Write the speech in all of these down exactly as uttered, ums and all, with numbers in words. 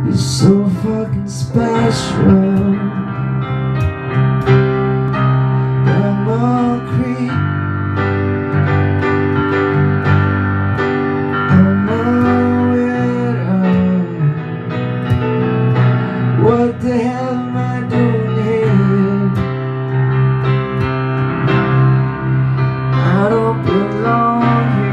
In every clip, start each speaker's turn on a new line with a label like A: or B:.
A: You're so fucking special. I'm all creep. I'm all weirdo. What the hell am I doing here? I don't belong here.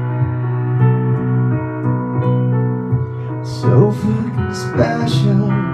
A: So fucking special.